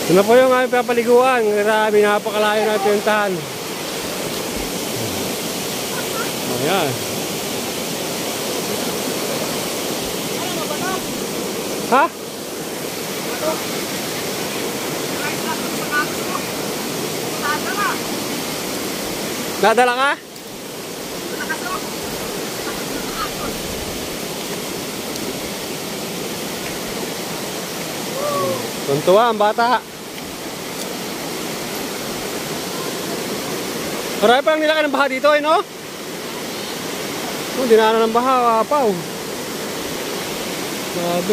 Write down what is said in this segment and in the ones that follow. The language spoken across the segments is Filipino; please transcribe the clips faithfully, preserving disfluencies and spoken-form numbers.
Ito na po yung aming papaliguan. Grabe, napakalayo na pinuntahan. Ayan. Ha? Nadala ka? Tuntua ang bata. Marami pa lang nilaki ng baha dito eh, no? Oh, dinaanan ng baha, kapaw. Grabe.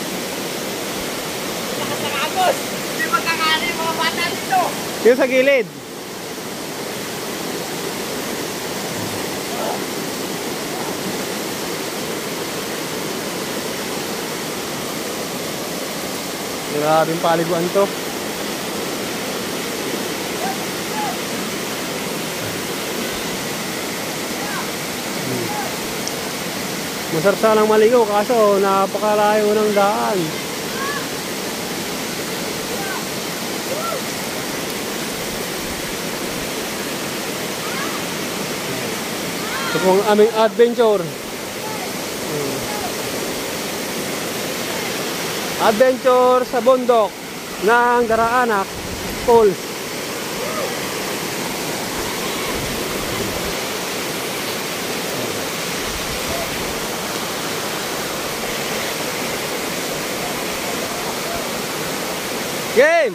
Lakas ng agos! Hindi magkakaano yung mga bata dito! Yung sa gilid. Grabing paliguan to. Masarsalang maligo kaso napakalayo ng daan. Ito pong aming adventure. Adventure sa bundok ng Daraanak Falls. Game!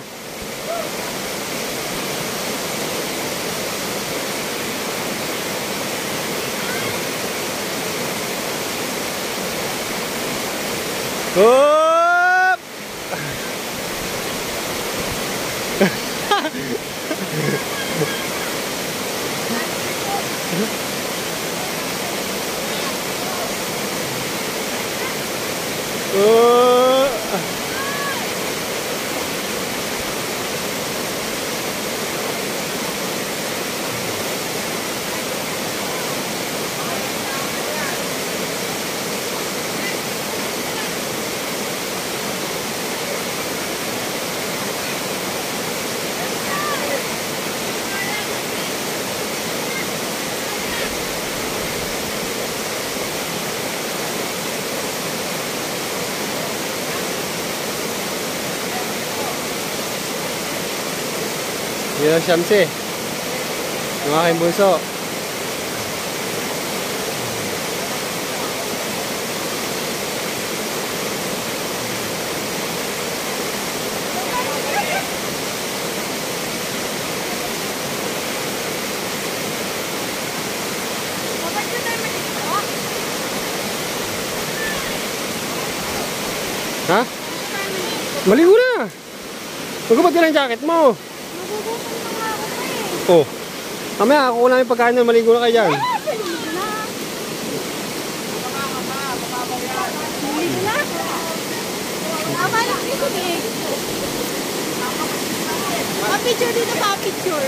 Hop! Oh! Yun ang siyamsi. Yung aking bunso. Ha? Maligo na. Magkabot ka ng jacket mo. Oh. Mamaya ako lang yung pagkain na maligo na kayo dyan. Pa-picture dito, pa-picture.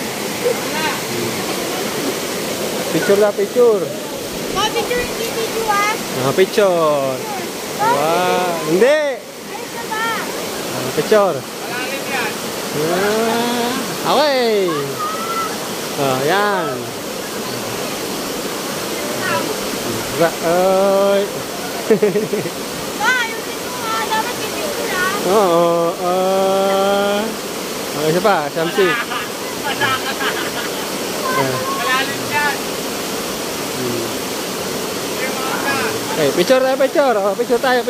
Picture na picture. Pa-picture, hindi video ah. Ah, picture. Wow. Hindi. Ayos na ba? Ah, picture. Malalim yan. Ah, okay. Oh, yan. Ay. Pa, ayusin mo nga. Dapat pipicture ah. Oo. Ah. Okay, isa pa. Shamsi. Malalim yan. Okay, picture tayo, picture. Oh, picture tayo.